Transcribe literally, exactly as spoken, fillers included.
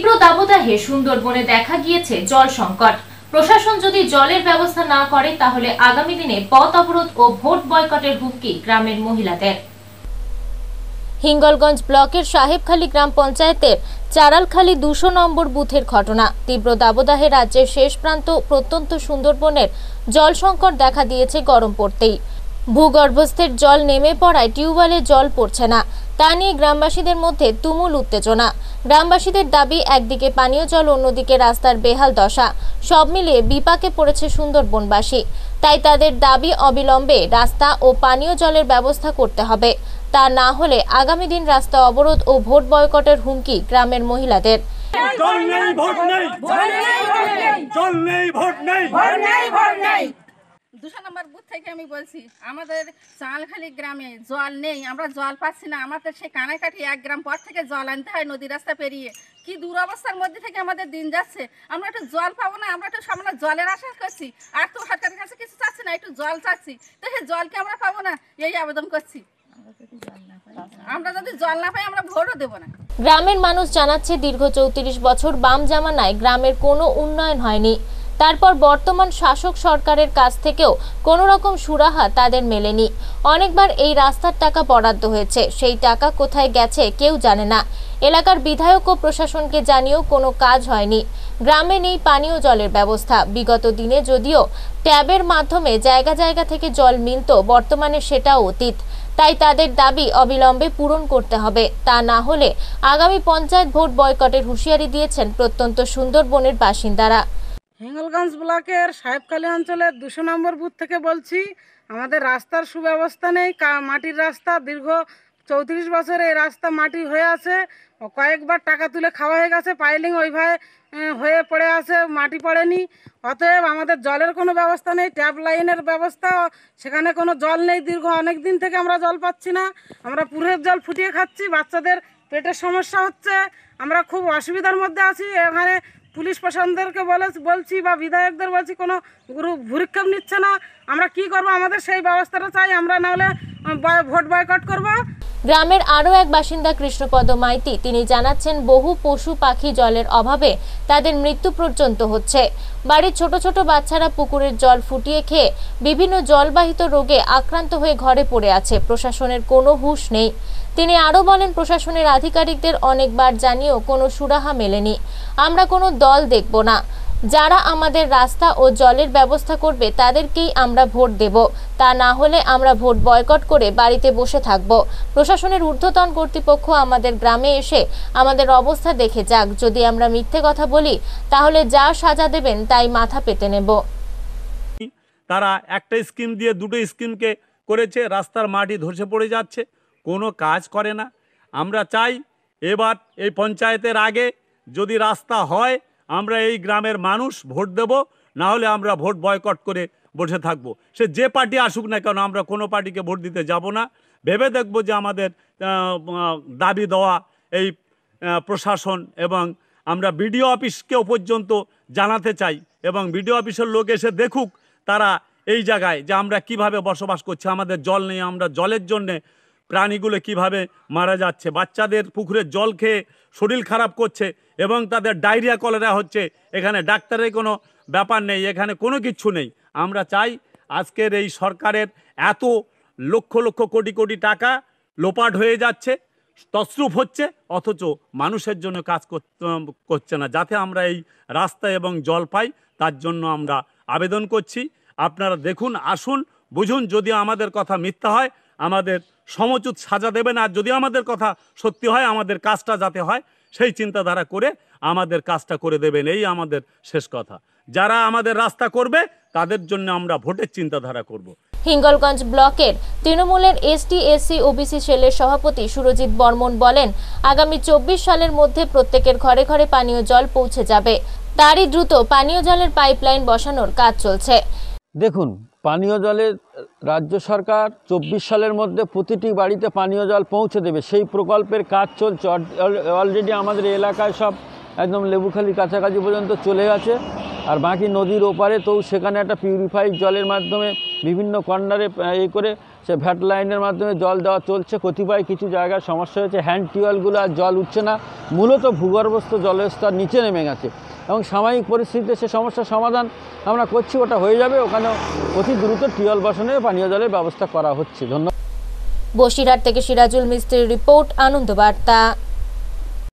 দাবদাহে সুন্দরবনে দেখা গিয়েছে জল সংকট। প্রশাসন যদি জলের ব্যবস্থা না করে তাহলে আগামী দিনে পথ অবরোধ ও ভোট বয়কটের হুমকি গ্রামের মহিলাদের। হিঙ্গলগঞ্জ ব্লকের সাহেবখালী গ্রাম পঞ্চায়েতের চারালখালী দুশো নম্বর বুথের ঘটনা। তীব্র দাবদাহে রাজ্যের শেষ প্রান্ত প্রত্যন্ত সুন্দরবনের জল সংকট দেখা দিয়েছে গরম পড়তেই। ভূগর্ভস্থের জল নেমে পড়ায় টিউবওয়েলে জল পড়ছে না, তা নিয়ে গ্রামবাসীদের মধ্যে তুমুল উত্তেজনা। গ্রামবাসীদের দাবি, একদিকে পানীয় জল, অন্যদিকে রাস্তার বেহাল দশা, সব মিলিয়ে বিপাকে পড়েছে সুন্দরবনবাসী। তাই তাদের দাবি অবিলম্বে রাস্তা ও পানীয় জলের ব্যবস্থা করতে হবে। তা না হলে আগামী দিন রাস্তা অবরোধ ও ভোট বয়কটের হুমকি গ্রামের মহিলাদের। জল নেই, ভোট নেই, জল নেই, ভোট নেই, দুশো নম্বর বুথ থেকে আমি বলছি, আমাদের চালখালী গ্রামে জল নেই, আমরা জল পাচ্ছি না। আমাদের সেই কানাকাঠি এক গ্রাম পর থেকে জল আনতে হয় নদী রাস্তা পেরিয়ে। কি দুরবস্থার মধ্যে থেকে আমাদের দিন যাচ্ছে। আমরা একটু জল পাবো না, আমরা একটু সামনে জলের আশা করছি, আর তো সরকারের কাছে কিছু চাচ্ছি না, একটু জল চাচ্ছি। তো সেই জলকে আমরা পাবো না, এই আবেদন করছি। আমরা যদি জল না পাই আমরা ভোটও দেবো না। গ্রামের মানুষ জানাচ্ছে, দীর্ঘ চৌত্রিশ বছর বাম জামানায় গ্রামের কোনো উন্নয়ন হয়নি। তারপর বর্তমান শাসক সরকারের কাছ থেকেও কোনো রকম সুরাহা তাদের মেলেনি। অনেকবার এই রাস্তার টাকা বরাদ্দ হয়েছে, সেই টাকা কোথায় গেছে কেউ জানে না। এলাকার বিধায়ক ও প্রশাসনকে জানিয়েও কোনো কাজ হয়নি। গ্রামে নেই পানীয় জলের ব্যবস্থা। বিগত দিনে যদিও ট্যাবের মাধ্যমে জায়গা জায়গা থেকে জল মিলত, বর্তমানে সেটাও অতীত। তাই তাদের দাবি অবিলম্বে পূরণ করতে হবে। তা না হলে আগামী পঞ্চায়েত ভোট বয়কটের হুঁশিয়ারি দিয়েছেন প্রত্যন্ত সুন্দরবনের বাসিন্দারা। হিঙ্গলগঞ্জ ব্লকের সাহেবখালী অঞ্চলের দুশো নম্বর বুথ থেকে বলছি। আমাদের রাস্তার সুব্যবস্থা নেই, মাটির রাস্তা। দীর্ঘ চৌত্রিশ বছর এই রাস্তা মাটি হয়ে আছে, কয়েকবার টাকা তুলে খাওয়া হয়ে গেছে, পাইলিং ওইভাবে হয়ে পড়ে আছে, মাটি পড়েনি। অতএব আমাদের জলের কোনো ব্যবস্থা নেই, ট্যাপ লাইনের ব্যবস্থা, সেখানে কোনো জল নেই। দীর্ঘ অনেক দিন থেকে আমরা জল পাচ্ছি না, আমরা পুরের জল ফুটিয়ে খাচ্ছি, বাচ্চাদের পেটের সমস্যা হচ্ছে, আমরা খুব অসুবিধার মধ্যে আছি। এখানে পুলিশ প্রশাসনদেরকে বলে বলছি বা বিধায়কদের বলছি, কোনো গুরু ভূরিক্ষেপ নিচ্ছে না। আমরা কি করব? আমাদের সেই ব্যবস্থাটা চাই, আমরা নাহলে ভোট বয়কট করব। গ্রামের আরও এক বাসিন্দা কৃষ্ণপদ মাইতি, তিনি জানাচ্ছেন, বহু পশু পাখি জলের অভাবে তাদের মৃত্যু পর্যন্ত হচ্ছে। বাড়ির ছোট ছোট বাচ্চারা পুকুরের জল ফুটিয়ে খেয়ে বিভিন্ন জলবাহিত রোগে আক্রান্ত হয়ে ঘরে পড়ে আছে। প্রশাসনের কোনো হুঁশ নেই। তিনি আরও বলেন, প্রশাসনের আধিকারিকদের অনেকবার জানিয়েও কোনো সুরাহা মেলেনি। আমরা কোনো দল দেখব না, যারা আমাদের রাস্তা ও জলের ব্যবস্থা করবে তাদেরকেই আমরা ভোট দেব। তা না হলে আমরা ভোট বয়কট করে বাড়িতে বসে থাকব। প্রশাসনের ঊর্ধ্বতন কর্তৃপক্ষ আমাদের গ্রামে এসে আমাদের অবস্থা দেখে যাক। যদি আমরা মিথ্যে কথা বলি তাহলে যা সাজা দেবেন তাই মাথা পেতে নেব। তারা একটা স্কিম দিয়ে দুটো স্কিমকে করেছে, রাস্তার মাটি ধসে পড়ে যাচ্ছে, কোনো কাজ করে না। আমরা চাই এবার এই পঞ্চায়েতের আগে যদি রাস্তা হয় আমরা এই গ্রামের মানুষ ভোট দেব, না হলে আমরা ভোট বয়কট করে বসে থাকব। সে যে পার্টি আসুক না কেন, আমরা কোনো পার্টিকে ভোট দিতে যাব না। ভেবে দেখব যে আমাদের দাবি দেওয়া এই প্রশাসন এবং আমরা বিডিও অফিসকেও পর্যন্ত জানাতে চাই, এবং বিডিও অফিসের লোক এসে দেখুক তারা এই জায়গায় যে আমরা কিভাবে বসবাস করছি। আমাদের জল নেই, আমরা জলের জন্যে প্রাণীগুলো কিভাবে মারা যাচ্ছে, বাচ্চাদের পুকুরের জল খেয়ে শরীর খারাপ করছে এবং তাদের ডায়রিয়া কলেরা হচ্ছে। এখানে ডাক্তারের কোনো ব্যাপার নেই, এখানে কোনো কিচ্ছু নেই। আমরা চাই আজকের এই সরকারের এত লক্ষ লক্ষ কোটি কোটি টাকা লোপাট হয়ে যাচ্ছে, তছরূপ হচ্ছে, অথচ মানুষের জন্য কাজ করছে না। যাতে আমরা এই রাস্তা এবং জল পাই তার জন্য আমরা আবেদন করছি। আপনারা দেখুন, আসুন, বুঝুন। যদি আমাদের কথা মিথ্যা হয় আমাদের সমুচিত সাজা দেবেন, আর যদি আমাদের কথা সত্যি হয় আমাদের কাজটা যাতে হয় সেই চিন্তাধারা করে আমাদের কাজটা করে দেবেন, এই আমাদের শেষ কথা। যারা আমাদের রাস্তা করবে তাদের জন্য আমরা ভোটের চিন্তাধারা করব। হিঙ্গলগঞ্জ ব্লকের তৃণমূলের এসটি এসসি ওবিসি সেলের সভাপতি সুরজিৎ বর্মন বলেন, আগামী চব্বিশ সালের মধ্যে প্রত্যেকের ঘরে ঘরে পানীয় জল পৌঁছে যাবে। তারই দ্রুত পানীয় জলের পাইপলাইন বসানোর কাজ চলছে। দেখুন, পানীয় জলের রাজ্য সরকার চব্বিশ সালের মধ্যে প্রতিটি বাড়িতে পানীয় জল পৌঁছে দেবে, সেই প্রকল্পের কাজ চলছে। অলরেডি আমাদের এলাকায় সব একদম লেবুখালির কাছাকাছি পর্যন্ত চলে গেছে। আর বাকি নদীর ওপারে তো সেখানে একটা পিউরিফাইড জলের মাধ্যমে বিভিন্ন কর্নারে এই করে সে ভ্যাট লাইনের মাধ্যমে জল দেওয়া চলছে। কতিপয় কিছু জায়গায় সমস্যা হয়েছে, হ্যান্ড টিউবওয়েলগুলো আর জল উঠছে না, মূলত ভূগর্ভস্থ জলের স্তর নিচে নেমে গেছে এবং সাময়িক পরিস্থিতিতে সে সমস্যার সমাধান আমরা করছি, ওটা হয়ে যাবে। ওখানেও অতি দ্রুত টিউবওয়েল বসানো পানীয় জলের ব্যবস্থা করা হচ্ছে। ধন্যবাদ। বসিরহাট থেকে সিরাজুল মিস্ত্রির রিপোর্ট, আনন্দ বার্তা।